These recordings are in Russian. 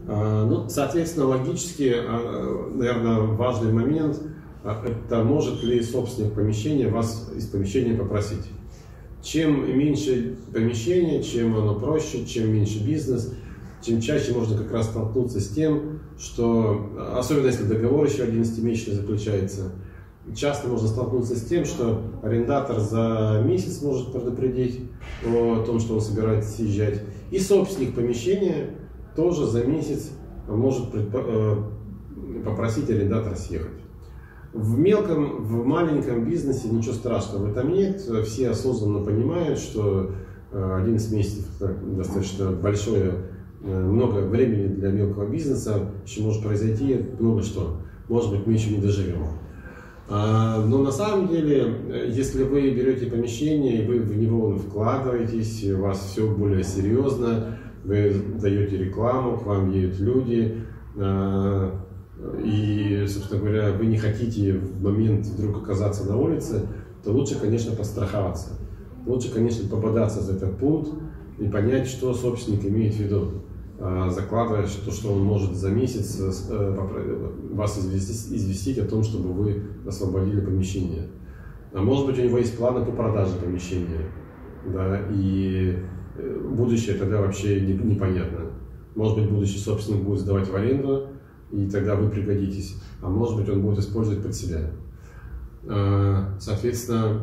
Ну, соответственно, логически, наверное, важный момент – это может ли собственник помещения вас из помещения попросить. Чем меньше помещение, чем оно проще, чем меньше бизнес, чем чаще можно как раз столкнуться с тем, что, особенно если договор еще 11-месячный заключается, часто можно столкнуться с тем, что арендатор за месяц может предупредить о том, что он собирается съезжать, и собственник помещения тоже за месяц может попросить арендатора съехать. В мелком, в маленьком бизнесе ничего страшного в этом нет. Все осознанно понимают, что 11 месяцев достаточно большое, много времени для мелкого бизнеса, еще может произойти много что. Может быть, мы еще не доживем. Но на самом деле, если вы берете помещение и вы в него вкладываетесь, у вас все более серьезно, вы даете рекламу, к вам едут люди, и, собственно говоря, вы не хотите в момент вдруг оказаться на улице, то лучше, конечно, подстраховаться. Лучше, конечно, пободаться за этот пункт и понять, что собственник имеет в виду, закладывая, что он может за месяц вас известить о том, чтобы вы освободили помещение. А может быть, у него есть планы по продаже помещения, да, и будущее тогда вообще непонятно. Может быть, будущий собственник будет сдавать в аренду, и тогда вы пригодитесь. А может быть, он будет использовать под себя. Соответственно,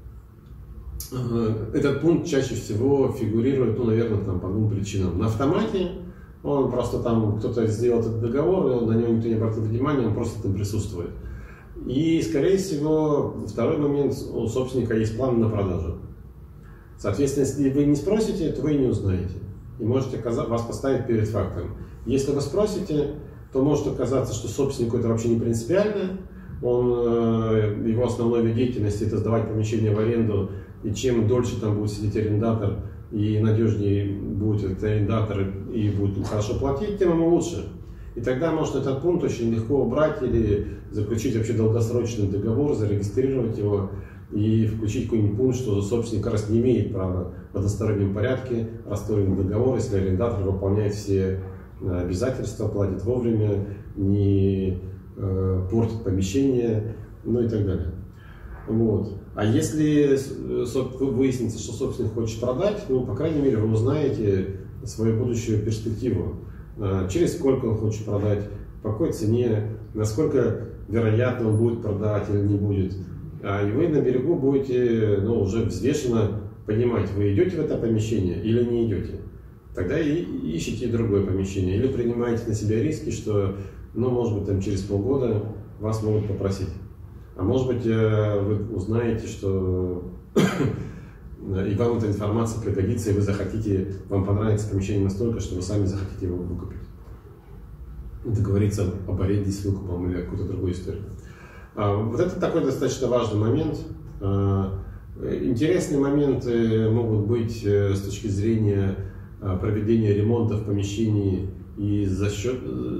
этот пункт чаще всего фигурирует, ну, наверное, там, по двум причинам. На автомате он просто там, кто-то сделал этот договор, на него никто не обратил внимания, он просто там присутствует. И, скорее всего, второй момент, у собственника есть план на продажу. Соответственно, если вы не спросите, то вы и не узнаете. И можете вас поставить перед фактом. Если вы спросите, то может оказаться, что собственнику это вообще не принципиально. Его основной вид деятельности – это сдавать помещение в аренду. И чем дольше там будет сидеть арендатор, и надежнее будет этот арендатор, и будет хорошо платить, тем ему лучше. И тогда можно этот пункт очень легко убрать или заключить вообще долгосрочный договор, зарегистрировать его и включить какой-нибудь пункт, что собственник как раз не имеет права в одностороннем порядке расторгнуть договор, если арендатор выполняет все обязательства, платит вовремя, не портит помещение, ну и так далее. Вот. А если выяснится, что собственник хочет продать, ну, по крайней мере, вы узнаете свою будущую перспективу. Через сколько он хочет продать, по какой цене, насколько вероятно он будет продавать или не будет. И вы на берегу будете, ну, уже взвешенно понимать, вы идете в это помещение или не идете. Тогда и ищите другое помещение. Или принимаете на себя риски, что, ну, может быть, там через полгода вас могут попросить. А может быть, вы узнаете, что и вам эта информация пригодится, и вы захотите, вам понравится помещение настолько, что вы сами захотите его выкупить. Договориться об аренде с выкупом или какую-то другую историю. Вот это такой достаточно важный момент. Интересные моменты могут быть с точки зрения проведения ремонта в помещении и за счет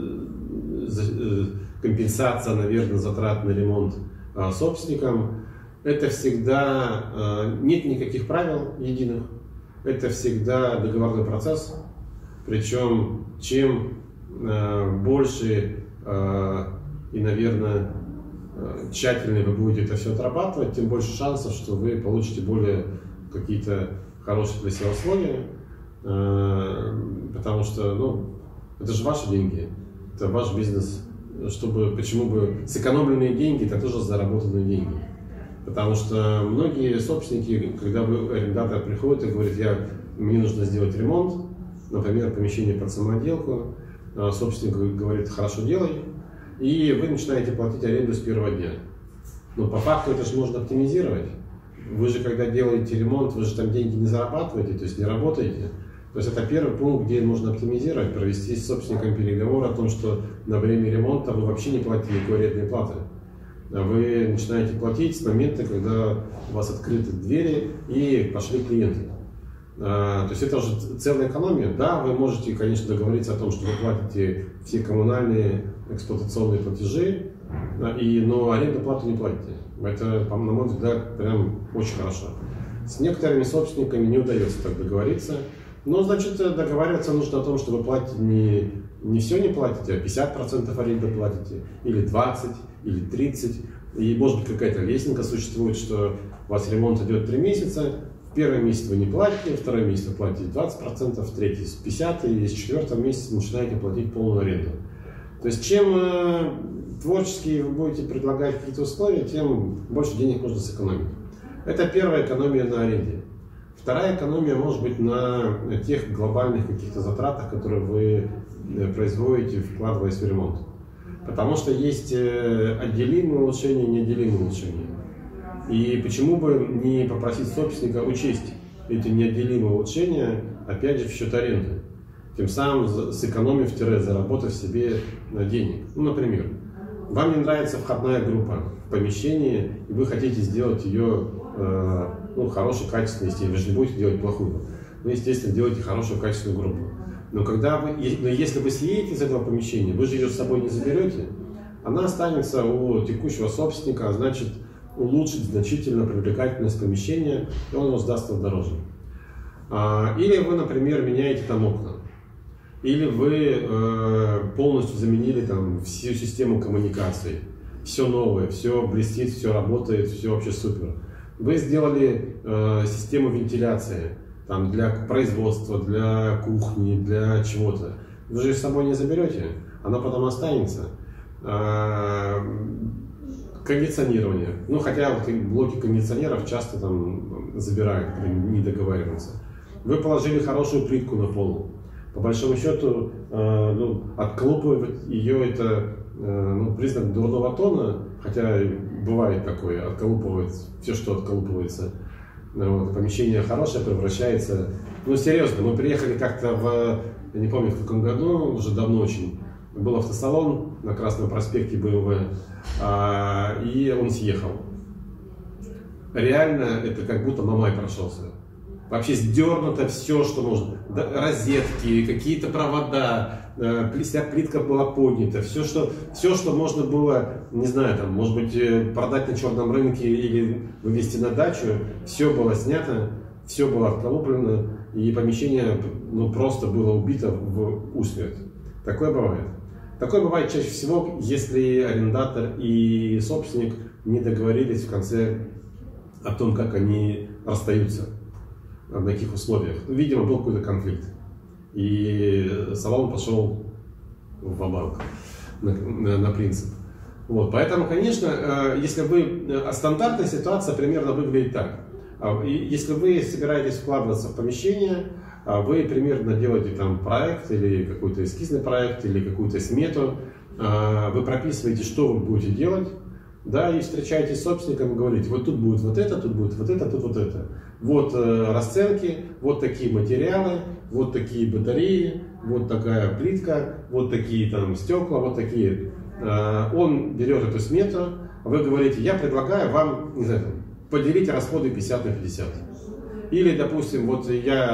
компенсация, наверное, затрат на ремонт собственникам. Это всегда нет никаких правил единых. Это всегда договорной процесс. Причем чем больше и, наверное, тщательнее вы будете это все отрабатывать, тем больше шансов, что вы получите более какие-то хорошие для себя условия. Потому что, ну, это же ваши деньги, это ваш бизнес. Почему бы сэкономленные деньги, это тоже заработанные деньги. Потому что многие собственники, когда арендатор приходит и говорит, мне нужно сделать ремонт, например, помещение под самоотделку, собственник говорит, хорошо, делай, и вы начинаете платить аренду с первого дня. Но по факту это же можно оптимизировать. Вы же, когда делаете ремонт, вы же там деньги не зарабатываете, то есть не работаете. То есть это первый пункт, где можно оптимизировать, провести с собственником переговор о том, что на время ремонта вы вообще не платите никакой арендной платы. Вы начинаете платить с момента, когда у вас открыты двери и пошли клиенты. То есть это уже целая экономия. Да, вы можете, конечно, договориться о том, что вы платите все коммунальные эксплуатационные платежи, но арендную плату не платите. Это, на мой взгляд, прям очень хорошо. С некоторыми собственниками не удается так договориться. Ну, значит, договариваться нужно о том, что вы платите не все не платите, а 50% аренды платите, или 20, или 30. И может быть какая-то лесенка существует, что у вас ремонт идет 3 месяца, в первый месяц вы не платите, второй месяц вы платите 20%, в третий 50%, и с 4-го месяца начинаете платить полную аренду. То есть чем творчески вы будете предлагать какие-то условия, тем больше денег можно сэкономить. Это первая экономия на аренде. Вторая экономия может быть на тех глобальных каких-то затратах, которые вы производите, вкладываясь в ремонт. Потому что есть отделимые улучшения и неотделимые улучшения. И почему бы не попросить собственника учесть эти неотделимые улучшения, опять же, в счет аренды, тем самым сэкономив-заработав себе денег. Ну, например, вам не нравится входная группа в помещении, и вы хотите сделать ее хорошей, качественной, если вы же не будете делать плохую. Вы, естественно, делаете хорошую, качественную группу. Но если вы съедете из этого помещения, вы же ее с собой не заберете, она останется у текущего собственника, а значит улучшит значительно привлекательность помещения, и он его сдаст дороже. Или вы, например, меняете там окна. Или вы полностью заменили там всю систему коммуникаций. Все новое, все блестит, все работает, все вообще супер. Вы сделали систему вентиляции там, для производства, для кухни, для чего-то. Вы же ее с собой не заберете, она потом останется. Кондиционирование. Ну, хотя вот блоки кондиционеров часто там забирают, не договариваются. Вы положили хорошую плитку на пол. По большому счету, отколупывать ее это признак дурного тона, хотя бывает такое, отколупывать все, что отколупывается. Помещение хорошее превращается. Ну, серьезно, мы приехали как-то я не помню в каком году, уже давно очень, был автосалон на Красном проспекте БМВ, и он съехал. Реально, это как будто Мамай прошелся. Вообще сдернуто все, что можно. Розетки, какие-то провода, вся плитка была поднята. Все, что можно было, не знаю, там, может быть, продать на черном рынке или вывести на дачу, все было снято, все было отколуплено, и помещение просто было убито в усмерть. Такое бывает. Такое бывает чаще всего, если арендатор и собственник не договорились в конце о том, как они расстаются. На каких условиях. Видимо, был какой-то конфликт. И салон пошел ва-банк на принцип. Поэтому, конечно, стандартная ситуация примерно выглядит так. Если вы собираетесь вкладываться в помещение, вы примерно делаете там проект, или какой-то эскизный проект, или какую-то смету, вы прописываете, что вы будете делать, да, и встречаетесь с собственником и говорите, вот тут будет вот это, тут будет вот это, тут вот это. Вот расценки, вот такие материалы, вот такие батареи, вот такая плитка, вот такие там стекла, вот такие. Он берет эту смету, вы говорите, я предлагаю вам, не знаю, поделить расходы 50 на 50. Или, допустим, вот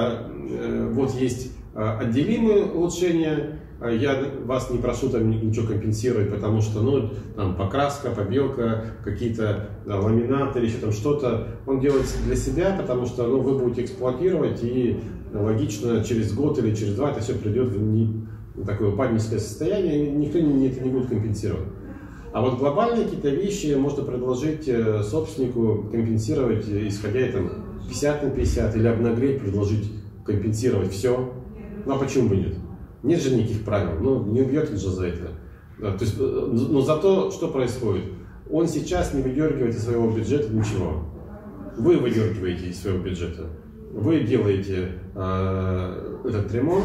есть отделимые улучшения, я вас не прошу там ничего компенсировать, потому что, там покраска, побелка, какие-то ламинаты или еще там что-то, он делает для себя, потому что, вы будете эксплуатировать, и логично через год или через 2 это все придет в такое упадническое состояние, и никто это не будет компенсировать. А вот глобальные какие-то вещи можно предложить собственнику компенсировать, исходя там 50 на 50, или обнаглеть, предложить компенсировать все. Ну а почему бы нет? Нет же никаких правил, не убьет же за это. То есть, но зато что происходит? Он сейчас не выдергивает из своего бюджета ничего. Вы выдергиваете из своего бюджета. Вы делаете этот ремонт,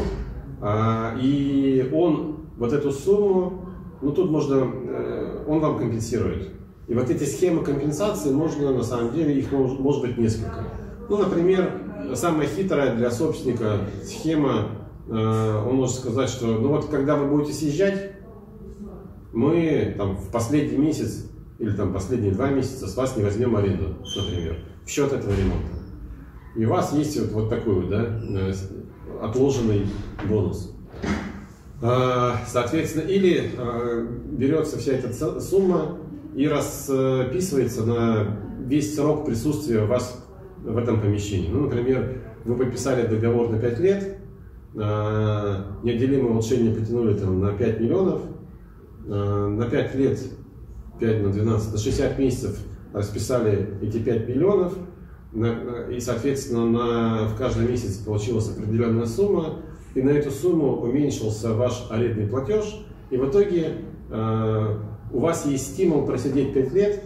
и он вот эту сумму, тут он вам компенсирует. И вот эти схемы компенсации можно, на самом деле, их может быть несколько. Например, самая хитрая для собственника схема, он может сказать, что когда вы будете съезжать, мы там в последний месяц или там последние 2 месяца с вас не возьмем аренду, например, в счет этого ремонта. И у вас есть вот такой отложенный бонус. Соответственно, или берется вся эта сумма и расписывается на весь срок присутствия вас в этом помещении. Например, вы подписали договор на 5 лет, неотделимое улучшение потянули там на 5 миллионов, на 5 лет, 5 на 12, на 60 месяцев расписали эти 5 миллионов, и, соответственно, в каждый месяц получилась определенная сумма, и на эту сумму уменьшился ваш арендный платеж, и в итоге у вас есть стимул просидеть 5 лет,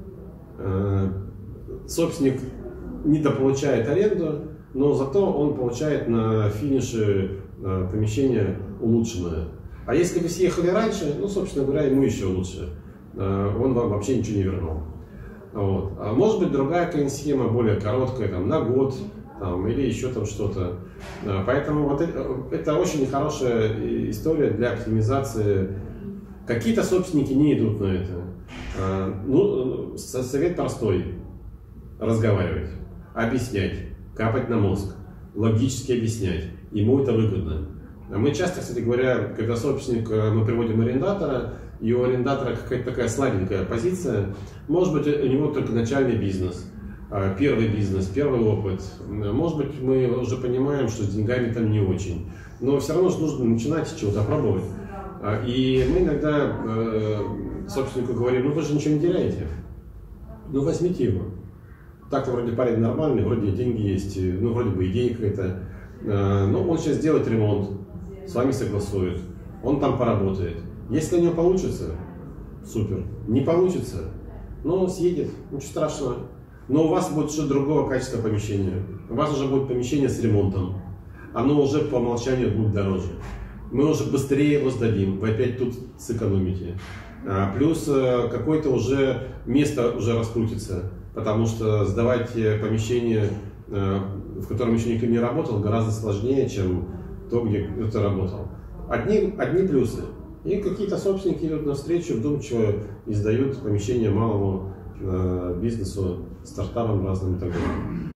собственник недополучает аренду, но зато он получает на финише помещение улучшенное. А если вы съехали раньше, ну, собственно говоря, ему еще лучше. Он вам вообще ничего не вернул. Вот. А может быть другая какая-нибудь схема, более короткая, там, на год, там, или еще там что-то. Поэтому вот это очень хорошая история для оптимизации. Какие-то собственники не идут на это. Ну, совет простой. Разговаривать, объяснять, капать на мозг, логически объяснять. Ему это выгодно. Мы часто, кстати говоря, когда собственник, мы приводим арендатора, и у арендатора какая-то такая слабенькая позиция, может быть, у него только начальный бизнес, первый опыт. Может быть, мы уже понимаем, что с деньгами там не очень. Но все равно же нужно начинать с чего-то, пробовать. И мы иногда собственнику говорим: ну вы же ничего не теряете, ну возьмите его. Так-то вроде парень нормальный, вроде деньги есть, ну вроде бы идея какая-то. Но он сейчас делает ремонт, с вами согласует, он там поработает. Если у него получится, супер. Не получится, ну съедет, ничего страшного. Но у вас будет уже другого качества помещения. У вас уже будет помещение с ремонтом. Оно уже по умолчанию будет дороже. Мы уже быстрее его сдадим, вы опять тут сэкономите. Плюс какое-то уже место уже раскрутится. Потому что сдавать помещение, в котором еще никто не работал, гораздо сложнее, чем то, где кто-то работал. Одни плюсы. И какие-то собственники идут навстречу, вдумчиво и сдают помещение малому бизнесу, стартапам разным и так далее.